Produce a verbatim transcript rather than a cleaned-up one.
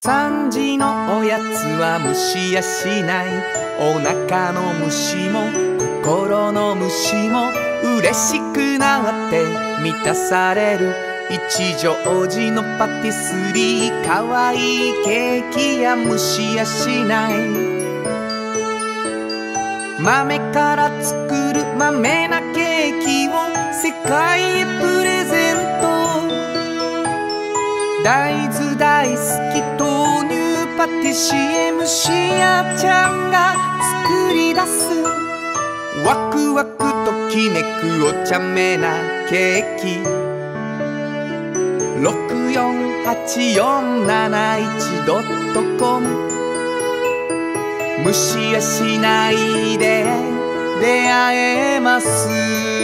さんじのおやつはむしやしない。お腹の虫も心の虫も嬉しくなって満たされる。一乗寺のパティスリー、かわいいケーキやむしやしない。豆から作る豆なケーキを世界へプレゼント。大豆大好き豆乳パティシエむしやちゃんが作り出す。ワクワクときめくお茶目なケーキ。ろくよんはちよんなないちドットコム。むしやしないで出会えます。